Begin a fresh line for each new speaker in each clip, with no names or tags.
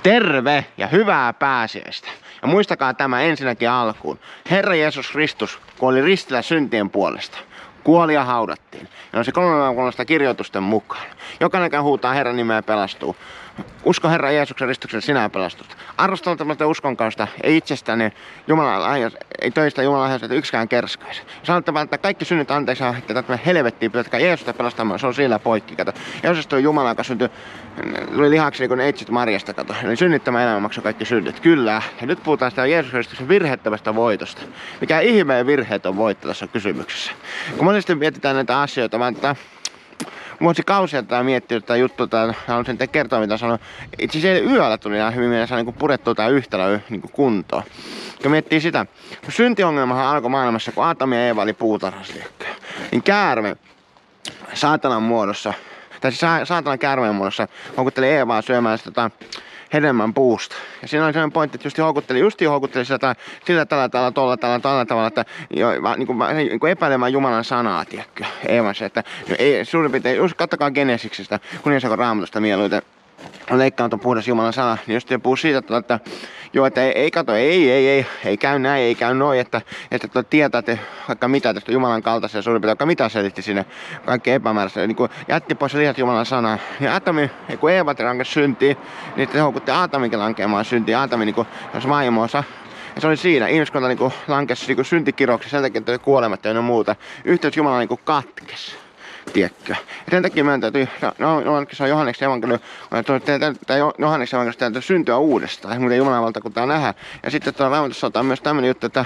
Terve ja hyvää pääsiäistä. Ja muistakaa tämä ensinnäkin alkuun. Herra Jeesus Kristus kuoli ristillä syntien puolesta. Kuoli ja haudattiin. Ja on se 3 kirjoitusten mukaan. Jokainen huutaa Herran nimeä ja pelastuu. Usko Herran Jeesuksen Kristuksen, sinä pelastut. Arvostelematta uskon kautta, ei itsestäni ei töistä Jumalan lahjasta, että yksikään kerskaisi. Jos haluatte välttää kaikki synnit anteeksi, että tätä helvettiin, pidätkää Jeesusta pelastamaan, se on sillä poikki, kato. Jeesus toi Jumala, joka tuli lihaksi niin kuin neitsyt Marjasta, kato. Eli synnittämä elämä maksoi kaikki synnit. Kyllä. Ja nyt puhutaan sitä Jeesus Kristuksen virheettömästä voitosta. Mikä ihmeen virheetön voitto tässä kysymyksessä. Kun monesti mietitään näitä asioita, vaan vuosikausia tätä miettinyt tätä juttua, haluaisin teille kertoa mitä sanon. Itse asiassa yöllä tuli ihan hyvin mielessä niin purettua tää yhtälö niin kuntoon. Kun miettii sitä, kun syntiongelmahan alkoi maailmassa, kun Aatami ja Eeva oli puutarhassa, niin käärme saatanan muodossa, tai siis saatanan käärmeen muodossa houkutteli Eevaa syömään sitä hedelmän puusta. Ja siinä oli sellainen pointti, että justiin houkutteli sitä sillä tällä tavalla, että niin epäilemään Jumalan sanaa, tiedätkö, Eevassa, että ei, suurin piirtein, kattokaa Genesiksistä, kuningasakon raamatusta mieluiten, leikkaamaton puhdas Jumalan sana, niin just puhuu siitä, että joo, että ei käy näin, ei käy noin, että tietää, että vaikka mitä tästä Jumalan kaltaisen ja suurin piirtein vaikka mitä selitti sinne kaikki epämääräistä, niin kun jätti pois lihat Jumalan sanaa. Ja Aatami, kun Eeva rankesi syntiin, niin sitten houkutti Aatamikin lankeamaan syntiin, Aatami niin jos vaimonsa. Ja se oli siinä, ihmiskunta niin lankesi niin syntikiroksi sen takia, että kuolematta ja muuta. Yhteys Jumala niin katkesi. Tiedätkö? Ja sen takia meidän täytyy, se on Johanneksen evankeliumi, Johanneksen evankeliumi täytyy syntyä uudestaan, muuten Jumalan valtakuntaa nähdä. Ja sitten tuolla Raamatussa sanotaan myös tämmöinen juttu, että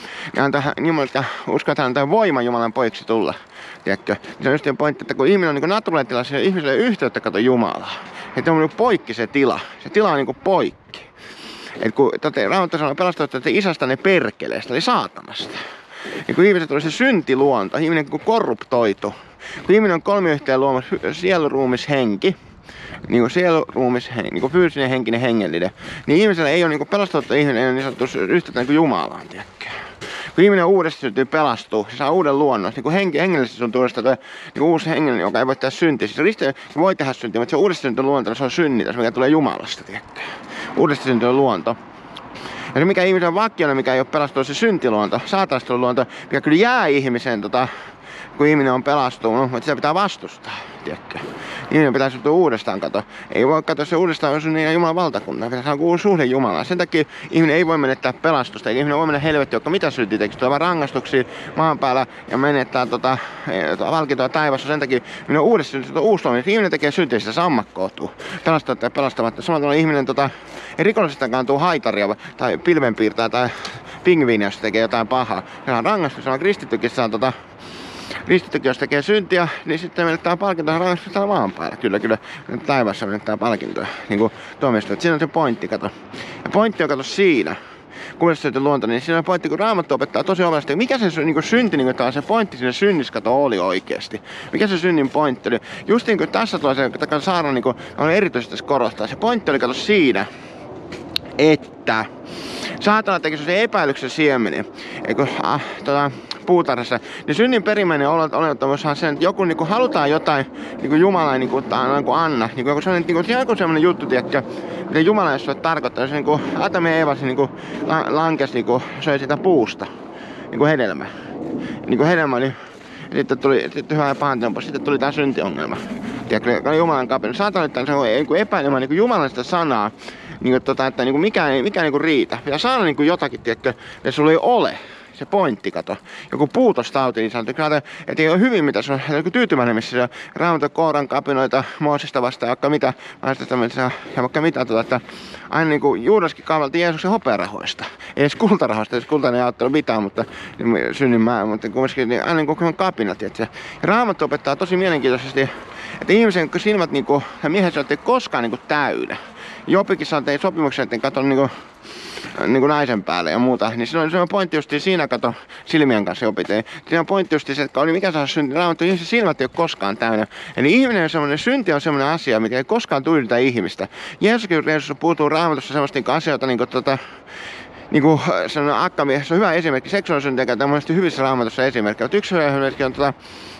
uskon, että hän antaa voiman Jumalan poiksi tulla. Tiedätkö? Se on just pointti, että kun ihminen on niin naturaaltilassa, niin ihmiselle ei yhteyttä kato Jumalaa. Että on niin poikki se tila. Se tila on niin poikki. Et kun Raamattu sanoo pelastettu, että isästäne perkeleestä, eli saatanasta. Ja kun ihmiset tuli se syntiluonto, ihminen kun korruptoitu. Kun ihminen on kolmiyhteen luoma sielu, ruumis, henki, niin kuin fyysinen, henkinen, hengellinen, niin ihmisellä ei ole niin pelastettu ihminen, ei ole niin sanottu yhteyttä niin kuin Jumalaan, tiedätkö? Kun ihminen uudesti syntyy pelastuu, se saa uuden luonnon. Niin kuin hengellisesti sun tuosta niin uusi hengellinen, joka ei voi tehdä syntiä. Siis risteily voi tehdä syntiä, mutta se uudesti syntyy luonto, se on synnitäs, mikä tulee Jumalasta, tiedätkö? Uudesti syntyy luonto. Ja se mikä ihmisen vakioinen, mikä ei ole pelastunut, se syntiluonto, saatanastelun luonto, mikä kyllä jää ihmiseen kun ihminen on pelastunut, mutta sitä pitää vastustaa, tiedätkö? Ihminen pitää syntyä uudestaan, kato. Ei voi katsoa se uudestaan, jos on niin Jumalan valtakunta. Pitää saada uusi suhde Jumalaan. Sen takia ihminen ei voi menettää pelastusta, eikä ihminen voi mennä helvettiin, joka mitä syntiä tekee. Tulee vaan rangaistuksia maan päällä ja menettää valkintoa taivassa. Sen takia ihminen on uudestaan syntyä uusi luominen. Ihminen tekee syntiä, sitä sammakkoutuu. Pelastaa tai pelastamatta. Samalla tavalla ihminen ei rikollisestakaan tuu haitaria tai pilvenpiirtää tai pingviiniä, jos tekee jotain pahaa. Se on rangaistus, on kristittykin saa kristittykin, jos tekee syntiä, niin sitten menettää palkintoa rangaistusta täällä maan päällä. Kyllä, taivassa menettää palkintoa. Niin kuin tuomioistuin. Siinä on se pointti, kato. Ja pointti on, kato, siinä. Kun se luonto, niin siinä on pointti, kun Raamattu opettaa tosi ovelasti. Mikä se niin synti, niin se pointti siinä synnissä, kato, oli oikeesti? Mikä se synnin pointti oli? Just niin kuin tässä tulee se, että Saara niin on erityisesti korostaa. Se pointti oli, kato, siinä, että saatana teki se epäilyksen siemeni. Eikö, puutarhassa, niin synnin perimmäinen olettamushan sen, että joku niinku halutaan jotain niinku Jumala niinku anna, niinku joku sellainen juttu, tiedätkö, mitä Jumala ei ole tarkoittanut, se niinku Aatami ja Eeva niinku lankesi niinku söi sitä puusta, niinku hedelmä. Niinku hedelmä oli, sitten tuli hyvä ja pahan tempo, sitten tuli tää syntiongelma. Tiedätkö, Jumalan kapina. Saatana nyt se epäilemään niinku Jumalan sitä sanaa, niinku että niinku mikä niinku riitä. Pitää saada niinku jotakin, tiedätkö, ja sulla ei ole. Se pointti, kato. Joku puutostauti, niin sanottu. Että ei ole hyvin mitä, se on joku tyytyväinen, missä se Raamatun kooran kapinoita Moosesta vastaan, vaikka mitä, ja vaikka mitä, että aina niinku Juudaskin kaavalti Jeesuksen hopearahoista. Ei edes kultarahoista, edes kultainen ei auttanut mitään, mutta synnin mutta kumminkin niin aina niinku kapinat, tietsä. Ja Raamattu opettaa tosi mielenkiintoisesti, että ihmisen silmät niinku, ja miehen ei koskaan niinku täynnä. Jopikin sanoo, että ei sopimuksen, että kato niinku naisen päälle ja muuta, niin se on pointti just siinä, kato, silmien kanssa opit. Siinä on pointti just se, että oli mikä saa synti, Raamattu, ihmisen silmät ei ole koskaan täynnä. Eli ihminen on semmoinen, synti on semmoinen asia, mikä ei koskaan tuijota ihmistä. Jeesus puhuu Raamatussa semmoista niinku asioita, niinku sellainen akkamies, se on hyvä esimerkki, seksuaalisuuden tekee tämmöisesti hyvissä Raamatussa esimerkkejä. Yksi hyvä esimerkki on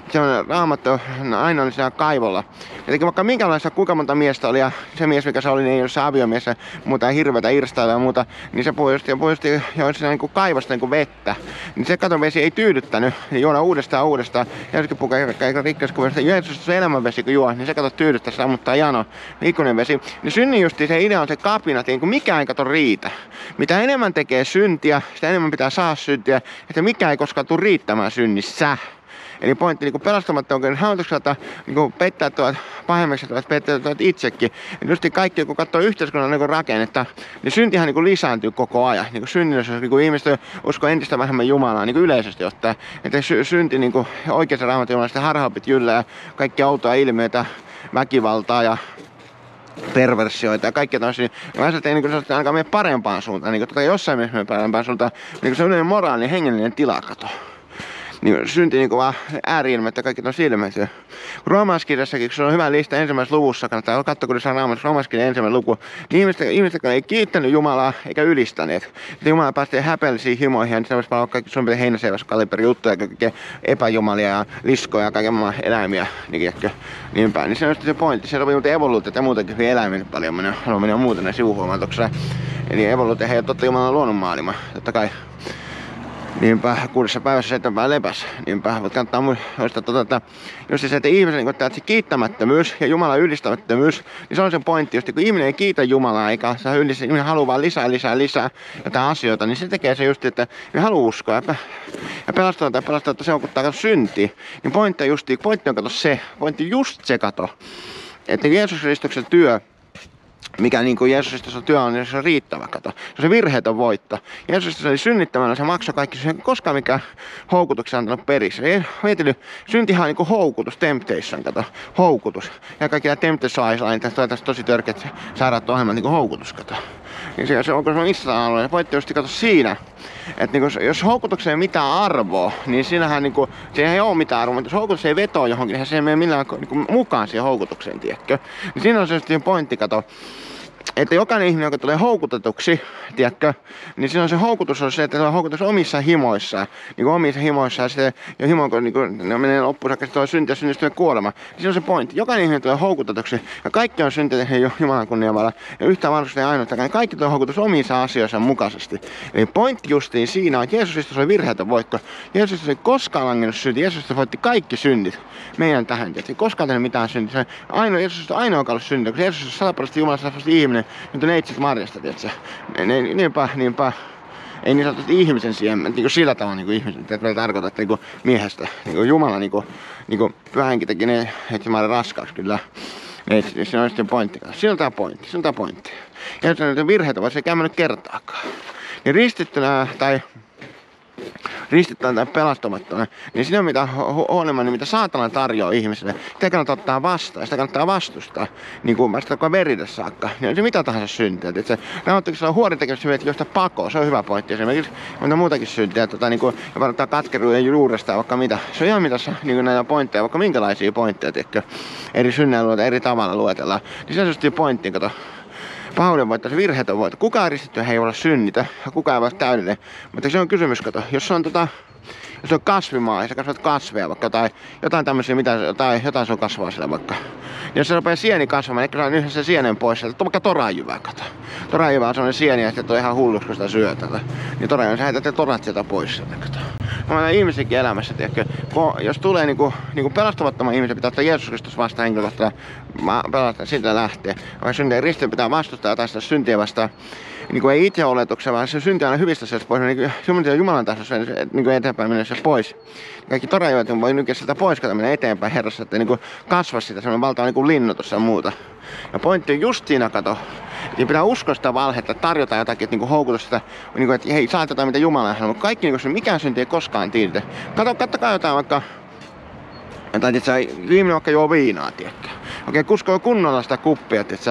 semmoinen Raamattu aina oli siinä kaivolla. Jotenkin vaikka minkälaista kuinka monta miestä oli ja se mies mikä se oli, niin ei ole se aviomies ja muuta hirveätä irstailla ja muuta, niin se puhusti jo siinä niinku kaivosta niinku vettä. Niin se katovesi ei tyydyttänyt, niin juoda uudestaan. Jeesuskin puhukaa rikkauskuvasta, Jeesus se elämänvesi kun juo, niin se kato tyydyttää, se sammuttaa jano, ikuinen vesi. Niin synnin justi se idea on se kapina, että niinku mikään ei kato riitä. Mitä enemmän tekee syntiä, sitä enemmän pitää saada syntiä, että mikä ei koskaan tule riittämään synnissä. Eli pointti niin pelastamatta onkin haavoitukselta niin pettää tuot pahemmiksi pettää tuot itsekin. Eli just kaikki kun katsoo yhteiskunnan niin rakennetta, niin syntihän niin lisääntyy koko ajan. Niin synninnossa niin ihmiset uskoo entistä vähemmän Jumalaa niin yleisesti ottaen. Että synti niin oikeassa Raamatun Jumalasta harhaopit yllä ja kaikki outoa ilmiöitä, väkivaltaa ja perversioita ja kaikkea tämmöisiä. Mä ajattelin, että niin ainakaan mene parempaan suuntaan. Niin jossain mielessä mene parempaan suuntaan. Niin se yleinen moraalinen hengellinen tilakato. Niin synti niinku vaan ääri-ilmeet ja kaikki on ilmeisiä. Roomalaiskirjassakin, kun se on hyvä lista ensimmäisessä luvussa, kannattaa katsoa, kun se on Roomalaiskirjan ensimmäinen luku, niin ihmiset ei kiittänyt Jumalaa eikä ylistäneet. Että Jumala päästi häpeällisiin himoihin, niin se voisi olla kaikki Suomen heinäseivässä kaliberi juttuja, ja kaikkea epäjumalia ja liskoja ja kaiken maailman eläimiä. Niin päin. Niin se on se pointti. Se sopii muuten evoluutiota ja muutenkin eläimiä paljon. Mä haluan mennä muuten näin sivuhuomautuksena. Eli evoluutio ei ole totta Jumalan luonnonmaailma. Totta kai. Niinpä, 6 päivässä 7 päivää lepäs. Niinpä, mutta kannattaa muistaa että just se, että ihmisen niin se kiittämättömyys ja Jumalan ylistämättömyys, niin se on se pointti, just kun ihminen ei kiitä Jumalaa eikä se ylistä, ihminen haluaa vaan lisää jotain asioita, niin se tekee se just, että ne haluaa uskoa ja pelastaa, että se hokuttaa syntiin. Niin pointti on kato se, että Jeesus Kristuksen työ, mikä niin kuin Jeesusista työ on, niin se on riittävä, kato. Se on se virheetön voitto. Jeesusista oli synnittämällä, se maksoi kaikki, se ei koskaan mikään houkutuksen antanut periksi. Mietinyt, syntihän on niin kuin houkutus, temptation, kato. Houkutus. Ja kaikki nämä Temptation Island, tässä tosi törkeät sairaat ohjelmat, niin kuin houkutus, kato. Niin se on missä alueella, pointti just kato siinä. Että niinku, jos houkutukseen ei mitään arvoa, niin siinähän niinku, siihen ei ole mitään arvoa, mutta jos houkutus ei vetoa johonkin, niin se ei mene millään niinku, mukaan siihen houkutukseen, tiedätkö? Niin siinä on se pointti, kato. Että jokainen ihminen, joka tulee houkutetuksi, tiedätkö, niin siinä on se houkutus on se, että se on houkutus omissa himoissaan. Niin kuin omissa himoissaan ja himo, kun niin ne menee loppuun saakka, se on synti ja synnistyy kuolema. Niin siinä on se pointti. Jokainen ihminen tulee houkutetuksi ja kaikki on syntiä tehnyt Jumalan kunniavalla. Ja yhtään vanhusta ei ainoastaan. Kaikki tulee houkutus omissa asioissa mukaisesti. Eli pointti justiin siinä on, että Jeesusista oli virheetön voitto. Jeesusista ei koskaan langennut synti. Jeesusista voitti kaikki synnit meidän tähän. Ei koskaan tehnyt mitään syntiä. Jeesusista ainoa, joka on syntiä, koska Jeesus on 100% Jumalasta ihminen. Nyt on neitsit marjasta, tietsä. Niinpä. Ei niin sanotusti ihmisen siemen, niinku sillä tavalla niinku ihmisen, että tarkoittaa, että niinku miehestä, niinku Jumala niinku vähänkin teki ne neitsit marjan raskaaksi kyllä. Neitsit, siinä on sitten pointti. Siinä on tää pointti. Ja nyt on virheitä, vaan se ei käynyt kertaakaan. Niin ristittynä tai pelastamattomana, niin siinä on mitä huonommin, mitä saatana tarjoaa ihmiselle. Sitä kannattaa ottaa vastaan, sitä kannattaa vastustaa. Niin kuin vasta verides saakka. Niin on se mitä tahansa syntiä. Se Raamattuksella on huorintekemistä josta pakoon, se on hyvä pointti. Esimerkiksi on muutakin syntiä, niin ja varoittaa katkeruuden juuresta vaikka mitä. Se on ihan mitä niin näitä pointteja, vaikka minkälaisia pointteja, tiedätkö, eri synnejä eri tavalla luetellaan. Niin se on just pointti, kato. Pahuuden voittaa, se virheetön voittaa. Kukaan ristitty ei ole synnitä ja kukaan ei voi täydellinen. Mutta se on kysymys, kato. Jos on kasvimaa ja sä kasvat kasveja vaikka tai jotain tämmöisiä, jotain sun kasvaa siellä vaikka. Jos se rupeaa sieni kasvamaan, niin saan yhdessä sienen pois sieltä. Vaikka toranjyvää, kato. Toranjyvä on sellainen sieni ja sitten on ihan hulluksi, kun sitä syö tätä. Niin toranjyvä, sä heität torat sieltä pois sieltä, kato. Mä olen ihmisenkin elämässä, tiedätkö. Jos tulee niinku pelastamattoman ihmisen, pitää ottaa Jeesus Kristus vastaan henkilökohtaisesti. Pelastaa siitä lähtee. Vaikka syntien ristiin pitää vastustaa ja taistaa syntiä vastaan. Niin ei itse oletuksena, vaan se synti aina hyvistä sieltä pois. Niin Jumalan tahdossa niin eteenpäin mennä sieltä pois. Kaikki toranjyvät voi nykiä sieltä pois, kun mennä eteenpäin Herrassa, että niin kasva sitä semmoinen valtava niin linnu tuossa ja muuta. Ja pointti on just siinä, kato. Niin pitää uskoa sitä valhetta, tarjota jotakin, että houkutus sitä, että hei, saat jotain mitä Jumala haluaa. Mutta kaikki, mikään synti ei koskaan tiedetä. Katsokaa jotain vaikka, viimeinen vaikka juo viinaa, tiedätkö. Okei, kuskoo kunnolla sitä kuppia, tiedätkö.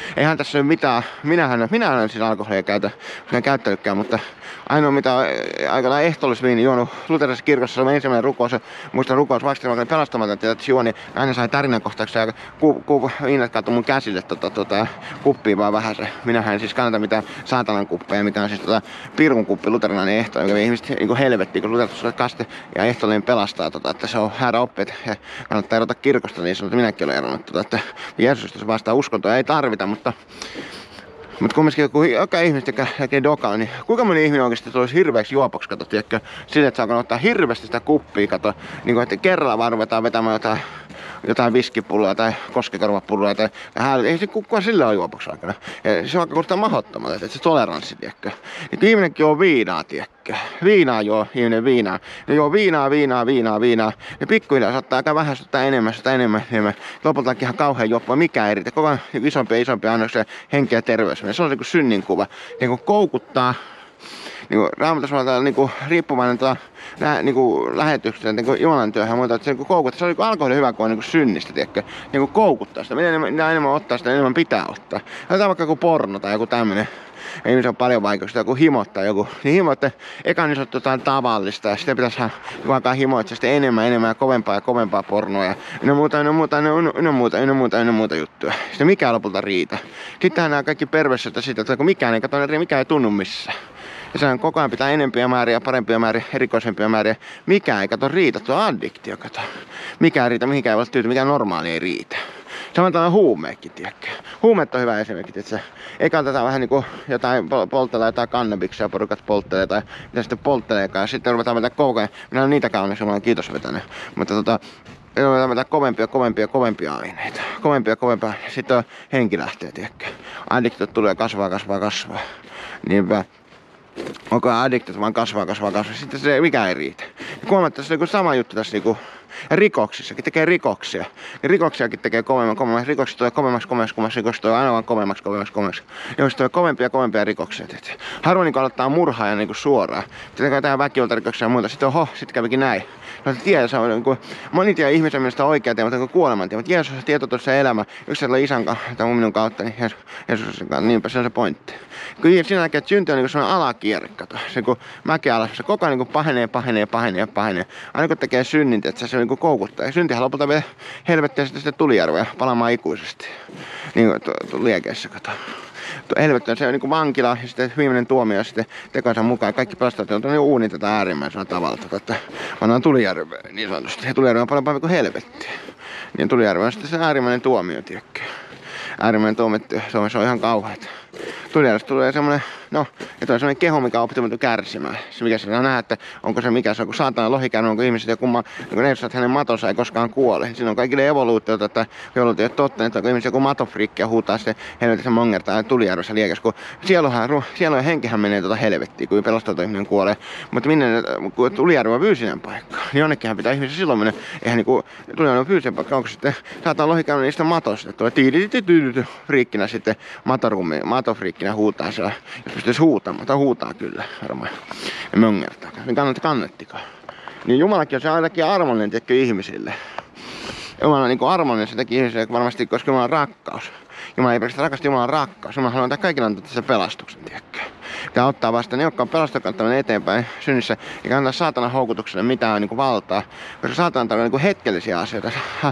Eihän tässä ole mitään, minähän en siis alkoholia käytä, koska en käyttänytkään, mutta ainoa mitä aikanaan ehtoollisviini juonut luterilaisessa kirkossa, se on ensimmäinen rukous, muistan rukous vaikka pelastamaton, että juoni, aina sai tarinankohtauksia ja viinat kaatui mun käsille kuppiin vaan vähän se. Minähän en siis kannata mitään saatanan kuppeja, mikä on siis pirun kuppi, luterilainen ehto, joka vie ihmiset niin helvettiin, kun luterilaisuus kaste ja ehtoollinen pelastaa, että se on häärä oppeet ja kannattaa erota kirkosta, niin sanoo, että minäkin olen eronnut, että Jeesusta vastaan uskontoa ei tarvita, mutta kumminkin joka ihmistä tekee dokaa, niin kuinka moni ihminen oikeasti tulisi hirveäksi juopoksi, kato, tiedätkö, sille, että saa ottaa hirveästi sitä kuppia, kato, niin kuin, että kerralla vaan ruvetaan vetämään jotain viskipulloa tai koskekorvapulloa tai ei se kukaan sillä ole juopoksi aikana. Ja se on kuulostaa mahdottomalta, että se toleranssi, tiedätkö. Niin kun ihminenkin juo viinaa, tiedätkö. Viinaa juo ihminen viinaa. Ne juo viinaa. Ja pikkuhiljaa saattaa aika vähän ottaa enemmän. Lopultakin ihan kauhean juoppoa, mikään ei riitä. Koko ajan isompia annoksia henkeä ja terveys. Se on se kuin synninkuva. Niin kuin koukuttaa. Niin Raamatussa on niin riippuvainen niin lähetyksestä, niin Jumalan työhön ja muuta, että se koukuttaa. Se on niin alkoholi hyvä, kun on niin synnistä, tiedätkö? Niin koukuttaa sitä. Mitä enemmän ottaa, sitä enemmän pitää ottaa. Otetaan vaikka joku porno tai joku tämmönen. Ihmisillä on paljon vaikeuksia, joku himottaa joku. Niin himoitte, eka niin sanottu jotain tavallista ja sitten pitäisi alkaa himoittaa sitten enemmän ja kovempaa pornoa ja ynnä muuta juttuja. Sitten mikään lopulta riitä. Sittenhän nämä kaikki perversiota siitä, että kun mikään ei tunnu missään. Ja sehän koko ajan pitää enempiä määriä, parempia määriä, erikoisempia määriä. Mikään ei riitä, tuo addiktio kato. Mikään ei riitä, mihinkään ei voi tyytyä, mikään normaali ei riitä. Samoin tämä huumeekin, tiedätkö. Huumeet on hyvä esimerkki, että eka otetaan vähän niinku jotain polttelee tai kannabiksia, porukat polttelee tai mitä sitten poltteleekaan. Ja sitten ruvetaan vetää koko ajan. Minä olen niitäkään onneksi, olen kiitos vetänyt. Mutta ruvetaan vetää kovempia aineita. Kovempia. Sitten henki lähtee, tiedätkö. Addiktiot tulee kasvaa. Niinpä. Onko addiktiot vaan kasvaa. Sitten se mikään ei riitä. Ja huomaat, että se on sama juttu tässä niinku rikoksissakin tekee rikoksia. Ja rikoksiakin tekee kovemmaksi. Rikokset tulee kovemmaksi. Rikokset tulee aina vaan kovemmaksi. Rikokset tulee kovempia rikoksia. Harvoin niin aloittaa murhaa ja niin suoraan. Sitten tehdään väkivaltarikoksia ja muuta. Sitten sitten kävikin näin. No tiedä, se on niin kuin, moni tiedä ihmisen mielestä oikea teema, mutta kuoleman teema. Jeesus on tietotuossa elämä. Yksi isän kautta tai minun kautta, niin Jeesuksen kautta. Niinpä se on se pointti. Kun siinä näkee, että synti on niin sellainen alakierre. Se kun mäkeä alas, se koko ajan niin pahenee. Aina kun tekee synnin, että se niin koukuttaa. Ja syntihän lopulta vie helvettiä sitten tulijärveä palamaan ikuisesti. Niin kuin liekeissä, kato. Helvetti on se niin kuin vankila ja sitten viimeinen tuomio ja sitten tekonsa mukaan. Kaikki pelastajat on niin uuni tätä äärimmäisellä tavalla. Että pannaan tulijärveen niin sanotusti. Ja tulijärve on paljon pahempi kuin helvetti. Niin tulijärve on sitten se äärimmäinen tuomio, tiedätkö. Äärimmäinen tuomio, Suomessa on ihan kauheata. Tulijärvestä tulee semmonen, että on semmonen keho, mikä on oppimaton kärsimään. Se mikä siellä nähdään, että onko se mikä se on, kun saatana lohikäärme, onko ihmiset ja kumma, niin ne että hänen matonsa ei koskaan kuole. Siinä on kaikille evoluutiota, että evoluutio ei ole totta, että onko ihmiset joku matofriikki ja huutaa se helvetissä mongertaa tulijärvessä liekäs, kun sielu ja henkihän menee helvettiin, kun pelasteltu ihminen kuolee. Mutta kun tulijärve on fyysinen paikka, niin jonnekinhan pitää ihmisen silloin mennä. Eihän niinku tulijärve on fyysinen paikka, onko sitten saatana lohikäärme niistä matosta, tulee friikkinä sitten matofriikkinä huutaa siellä, jos pystyisi huutamaan, tai huutaa kyllä varmaan, ja möngertaa, niin kannattikaan. Niin Jumalakin on se ainakin armollinen tekee ihmisille. Jumala on niin armollinen se teki ihmisille varmasti, koska Jumala on rakkaus. Jumala ei pelkästään rakasta, Jumala on rakkaus. Jumala haluaa kaikille antaa tässä pelastuksen, tiedätkö. Tämä ottaa vastaan ne, jotka on pelastuksen eteenpäin synnissä, eikä antaa saatanan houkutukselle mitään niin valtaa. Koska saatanan tarvitsee niin hetkellisiä asioita.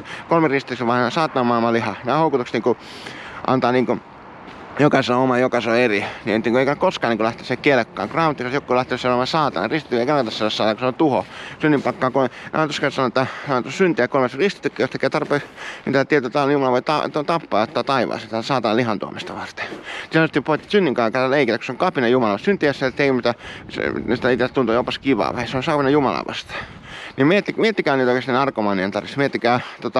3 risteys on vain saatanan maailman liha. Nämä houkutukset niin antaa niin jokaisen on oma, jokaisen on eri. Niin eikä koskaan niin lähteä se kelkkaan. Raamattu, jos joku lähtee olemaan saatana, ristityy ei kannata saada saatana, kun se on tuho. Synnin pakkaa Raamattu sanoo, että syntiä 3 ristitykkö, jos tekee tarpeeksi, niin tämä tieto täällä Jumala voi tappaa ja ottaa taivaassa. Tämä saatana lihan tuomista varten. Tietysti poitti synnin kanssa leikillä, kun se on kapina Jumala. Syntiässä ei tee mitään, sitä itse tuntuu jopas kivaa, vai se on saavina Jumalaa vastaan. Niin miettikää niitä oikeasti narkomanian tarvitsisi, miettikää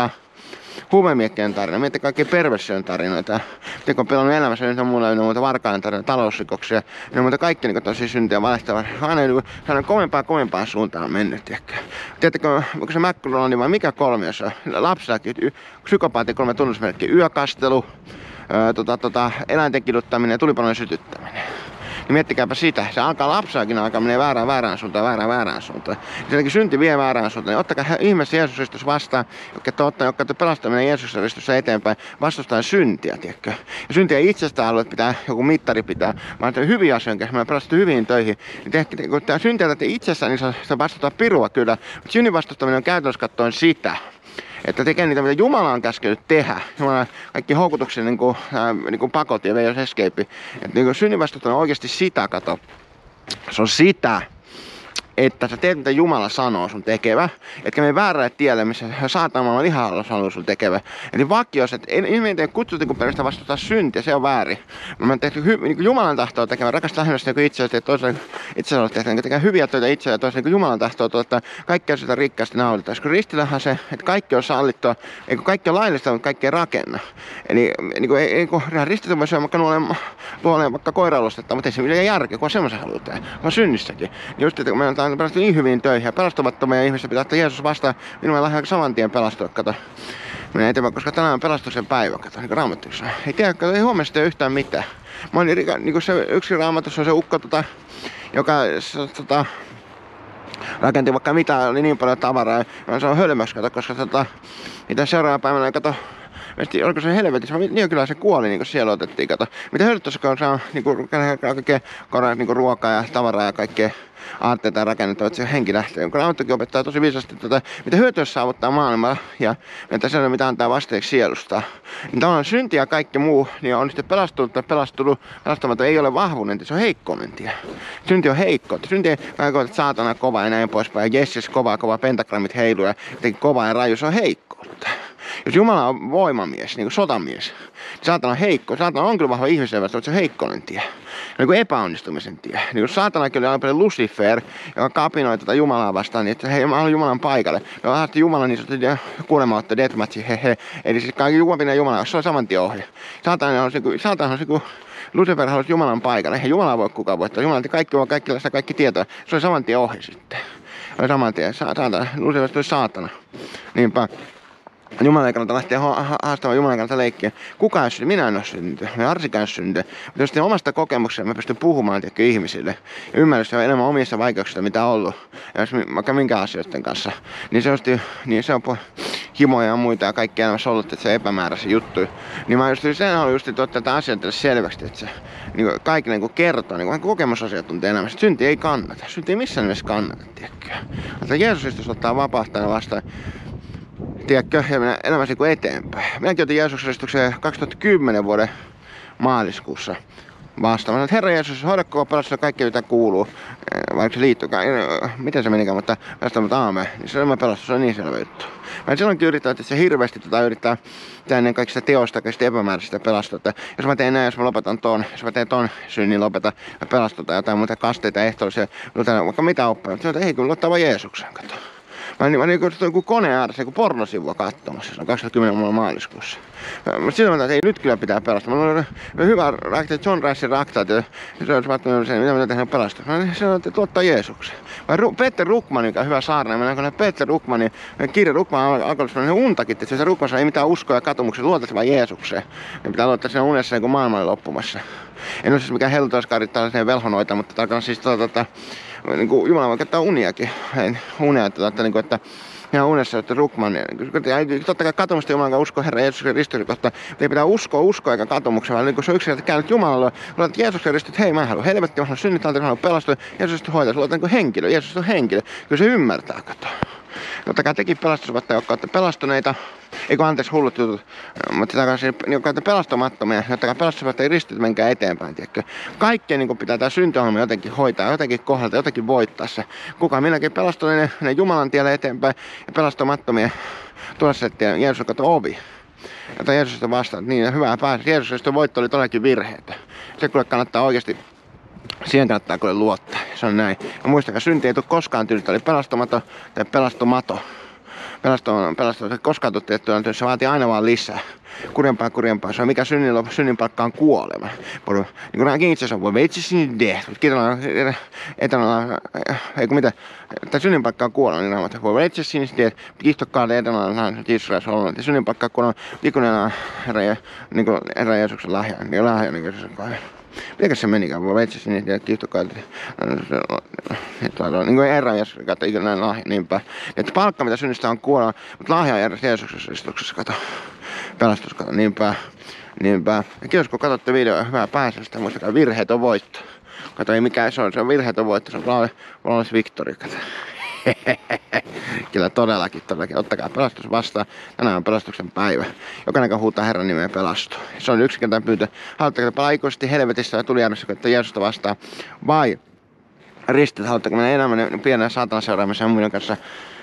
huumemiekkien tarina, miettikää kaikkia perversion tarinoita. Miettikää on pelannut elämässä yhtä muuta varkainen tarina, talousrikoksia. Ja muuta kaikki niin tosi syntiä valehtaa. Aina kovempaan suuntaan mennyt. Tiedättekö, onko se McDonald's vai mikä kolmiossa? Lapsillakin psykopaatin 3 tunnusmerkkiä. Yökastelu, eläinten kiduttaminen ja tulipalojen sytyttäminen. Niin miettikääpä sitä. Se alkaa lapsaakin alkaa menee väärään suuntaan. Sielläkin synti vie väärään suuntaan. Niin ottakaa ihmeessä Jeesus Kristus vastaan, jotka te pelastaminen Jeesuksen Kristuksessa eteenpäin, vastustaa syntiä, tiedätkö? Ja syntiä itsestään haluat pitää, joku mittari pitää. Mä ajattelin hyviä asioita, mä pelastan hyviin töihin. Niin kun tää syntiä teette itsessään, niin se vastustaa pirua kyllä. Mutta synnin vastustaminen on käytännössä katsoen sitä, että tekee niitä, mitä Jumala on käskenyt tehdä. Jumala kaikki houkutukset, niin kuin pakot ja way escape. Että niin synnin vastustaminen on oikeasti sitä, kato. Se on sitä, että sä teet mitä Jumala sanoo sun tekevä, etkä mene väärälle tielle, missä saatana maailman ihan sanoo sun tekevä. Eli vakios, että en tee kutsuttiin kun perästä vastustaa syntiä, se on väärin. Mä tehty niin Jumalan tahtoa tekevä, rakasta lähimmäistä niin itse, että toisella itsellä tehdä, niin tekee hyviä töitä itsellä ja toisella niin Jumalan tahtoa tuottaa kaikkea sitä rikkaasti naudita. Koska ristillähän se, että kaikki on sallittua, eikö kaikki on laillista, mutta kaikki ei rakenna. Eli niin ristillä voi syödä luoleen vaikka koiralustetta, mutta ei se mitään järkeä, kun semmoisen haluaa tehdä, vaan synnissäkin. Niin just, että me on pelastunut niin hyviin töihin ja pelastumattomia ihmisiä pitää ottaa Jeesus vastaan. Minun ei lähde saman tien pelastua, kato. Minä eteenpäin, koska tänään on pelastuksen päivä, kato, niin kuin Raamattuissa. Ei tiedä, kato, ei huomenna sitten yhtään mitään. Mä olin niin kuin se yksi Raamatussa on se ukko, joka rakenti vaikka mitä, oli niin paljon tavaraa. Ja se on hölmös, kato, koska mitä seuraava päivänä, kato, oliko se helvetissä? Niin kyllä se kuoli, niin kuin siellä otettiin, kato. Mitä hyödyttäisi, kun saa kaikkea niin ruokaa ja tavaraa ja kaikkea aatteita rakennettua, että se henki lähtee. Kun Raamattukin opettaa tosi viisasti, mitä hyötyä saavuttaa maailmalla ja että se on mitä antaa vasteeksi sielusta. Niin tavallaan synti ja kaikki muu niin on sitten pelastunut tai pelastamaton ei ole vahvuuden, se on heikkouden tie. Synti on heikkoutta. Synti ei kaikkoa, että saatana kova ja näin poispäin. Ja Jesses kova, pentagrammit heiluu ja jotenkin kova ja raju, se on heikkoutta. Jos Jumala on voimamies, niin kuin sotamies, niin saatana on heikko. Saatana on kyllä vahva ihmisen vasta, mutta se on heikkoinen tie. Niin kuin epäonnistumisen tie. Niin kuin saatanakin oli aina Lucifer, joka kapinoi tätä Jumalaa vastaan, niin että hei, mä olen Jumalan paikalle. Ja haasti Jumala niin sanottu kuolemautta, deathmatchi, hehe. Eli siis kaikki Jumalinen Jumala, se on saman tien ohje. Saatana on se kuin Lucifer halusi Jumalan paikalle. Eihän Jumala voi kukaan voittaa. Jumala kaikki tietoa. Se oli saman tien ohje sitten. Oli saman tien. Lucifer tuli saatana. Niinpä. Jumalan ei kannata lähteä haastamaan Jumalan kannalta leikkiä. Kuka ei synny? Minä en ole synty. Me Arsikaan synty. Mutta jos omasta kokemuksesta mä pystyn puhumaan ihmisille ja ymmärrystä enemmän omissa vaikeuksista, mitä on ollut. Ja jos vaikka minkä asioiden kanssa. Niin se on himoja ja muita ja kaikki elämässä ollut, että se epämääräisiä juttuja. Niin mä sen haluan just ottaa tätä asiaa selväksi, että se niin kaikille niin kertoo, niin kokemusasiantuntija elämässä. Synti ei kannata. Synti ei missään nimessä kannata, tiedätkö. Mutta Jeesus Kristus ottaa vapaahtajana vastaan. Tiedätkö, ja mennä elämäsi kuin eteenpäin. Minäkin otin Jeesuksen Kristuksen 2010 vuoden maaliskuussa vastaamaan. Herra Jeesus, hoida koko pelastus kaikkea mitä kuuluu. Vaikka se liittyy, miten se menikään, mutta pelastaa aamen. Niin se on pelastus, se on niin selvä juttu. Mä silloinkin yrittää, että se hirveästi yrittää tehdä ennen kaikista teosta, kaikista epämääräisistä pelastua. Jos mä teen näin, jos mä lopetan ton, jos mä teen ton synnin lopeta ja pelastutaan jotain muuta kasteita, ehtoollisia, vaikka mitä oppia. Mutta ei kyllä ottaa vaan Jeesuksen, kato. Mä niin koneen ääressä joku pornosivua katsomassa, se on 2010 maaliskuussa. Mutta silloin mä ei nyt kyllä pitää pelastaa. Mä olin hyvä raktaat, John Rassin raktaat, ja se olisi vaattanut sen, mitä mä tehdään pelastaa. Mä sanoin, että tuottaa Jeesuksen. Vai Peter Ruckman, joka on hyvä saarna, mä näin Peter Ruckmanin kirja Ruckman alkoi untakin, että se Ruckman ei mitään uskoa ja katumuksia, luotaisi vaan Jeesukseen. Ja pitää luottaa siinä unessa niin kuin maailman loppumassa. En ole siis mikään helluntaiskari tällaisen velhonoita, mutta tarkoitan siis niin kuin Jumala voi käyttää uniakin. Unia, että ihan unessa, että Ruckman, totta kai katumusta Jumalan kanssa usko Herra Jeesuksen ristin kohta, ei pitää uskoa eikä katumuksen, vaan niin se on yksinkertaisesti käynyt Jumalalle, luotat Jeesuksen ristin, että hei mä en halua helvettiä, mä haluan synnyttää, mä haluan pelastua, Jeesus hoitaa, luotat niin henkilö, Jeesus on henkilö, kyllä se ymmärtää, kato. Totta kai tekin pelastusvatta, jotka olette pelastuneita, eikö anteeksi hullut jutut, mutta takaisin, jotka olette pelastamattomia, jotta pelastusvatta ei ristit, menkää eteenpäin, tiedätkö. Kaikkea niin pitää tää syntiohjelma jotenkin hoitaa, jotenkin kohdalta, jotenkin voittaa se. Kukaan minäkin pelastuneinen menee Jumalan tielle eteenpäin ja pelastamattomia tuossa, että Jeesus kato ovi. Jota Jeesusta vastaan, niin hyvää päästä. Jeesusta voitto oli todellakin virheitä. Se kyllä kannattaa oikeasti. Siihen kannattaa kyllä luottaa. Se on näin. Ja muistakaa, synti ei tule koskaan tyydyttä. Oli pelastamaton tai pelastumaton. Koskaan tule tehtyä, se vaatii aina vaan lisää. kurjempaa. Se on mikä synnin palkka on kuolema. Niin kuin nämäkin itse asiassa voi veitsi sinne death. Tai synnin palkka on kuolema, niin näin. Voi veitsi sinne death. Kihtokkaade etanalla Israelissa ollut. Synnin palkka on kuolema. Vikunena Herra Jeesuksen lahja. Niin kuin se on kahden. Mitenkäs se menikään? Voi veitsi sinne death. Kihtokkaade. Niin kuin Herra Jeesuksen kato ikinä lahja. Niinpä. Että palkka mitä synnistä on kuolema. Mutta lahja on Herra Jeesuksen istuksessa kato. Pelastus kato. Niinpä. Ja kiitos kun katsotte videoa. Hyvää pääsystä. Muistakaa virheet on voitto. Kato ei mikään se on virheet on voitto. Se on flawless victory. Kato. Kyllä todellakin. Ottakaa pelastus vastaan. Tänään on pelastuksen päivä. Jokainen huutaa Herran nimeen pelastua. Se on yksinkertainen pyyntö. Haluatteko palaa ikuisesti helvetistä ja tulijärjessä, kun Jeesusta vastaan? Vai ristit? Haluatteko mennä enemmän pienen saatanan seuraamisen muiden kanssa?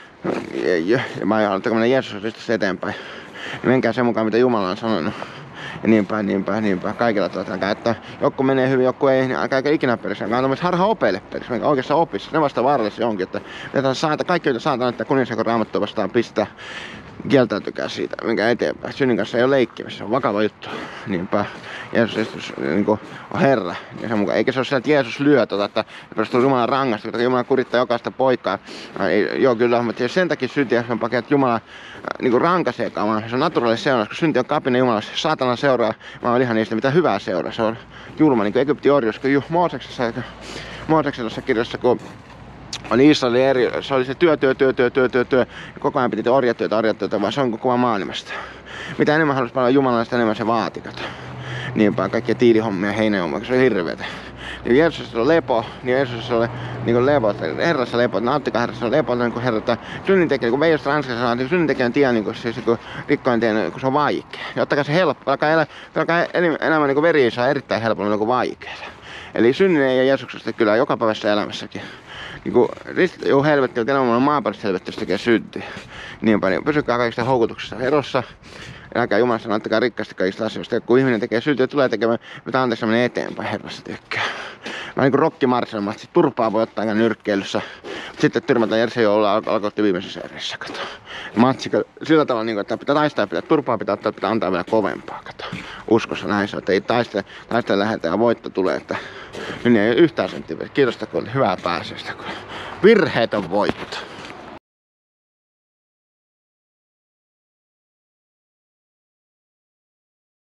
Vai haluatteko mennä Jeesuksen rististä eteenpäin? Menkää sen mukaan, mitä Jumala on sanonut. Ja niinpä. Kaikilla että joku menee hyvin, joku ei, älkää ikinä perissä. Älkää on harha opeille perissä, mikä oikeassa opissa. Ne vasta vaarallisia onkin, että kaikki joita saatan, että kuningasjako Raamattua vastaan pistää. Kieltäytykää siitä, minkä eteenpäin. Synnin kanssa ei ole leikkimistä, se on vakava juttu. Niinpä. Jeesus niin on Herra. Ja sen mukaan, eikä se ole sillä, että Jeesus lyö että perustuu Jumalan rangasta, että Jumala kurittaa jokaista poikaa. Joo kyllä, mutta sen takia syntiä on pakea, että Jumala niin rankaisee vaan. Se on naturaalinen seuraus, kun synti on kapina Jumalassa. Saatana seuraa, mä oon ihan niistä mitä hyvää seuraa. Se on julma, niin kuin Egyptin orjus, kun Mooseksessa kirjassa, kun oli Israelin eri, se oli se työ. Ja koko ajan piti orjatyötä, vaan se on koko maailmasta. Mitä enemmän halusi palvella Jumalaa, sitä enemmän se vaati. Niinpä kaikkia tiilihommia, heinähommia, se on hirveetä. Niin Jeesuksessa on lepo, niin Jeesuksessa on niin lepo, Herrassa lepo, nauttikaa Herrassa on lepo, niin kuin Herra, että synnintekijä, kun Veijosta Ranskassa sanoo, että synnintekijän tie, niin kun rikkoin tien, kun se on vaikea. Ja ottakaa se helppo, alkaa elämä niin kuin veri saa erittäin helpolla, niin kuin vaikeaa. Eli synnin ei Jeesuksesta kyllä joka päivässä elämässäkin. Niinku helvetti, mutta enemmän maapallosta helvetti, jos tekee syntiä. Niinpä, niin pysykää kaikista houkutuksista erossa. Älkää Jumala sanoa, antakaa rikkaasti kaikista asioista. Ja kun ihminen tekee syntiä, tulee tekemään, mitä anteeksi menee eteenpäin, Herrassa tykkää. Mä niinku Rocky Marciano, että turpaa voi ottaa nyrkkeilyssä. Sitten tyrmätään Jersey jolla alkoitti viimeisessä erissä, kato. Matsi, sillä tavalla niinku, että pitää taistaa, turpaa pitää ottaa, pitää antaa vielä kovempaa, kato. Uskossa näin se on, että ei taistele lähdetään ja voitto tulee, että nyt ei yhtään senttiä. Kiitos, kun hyvää pääsystä, kun virheet on voitto.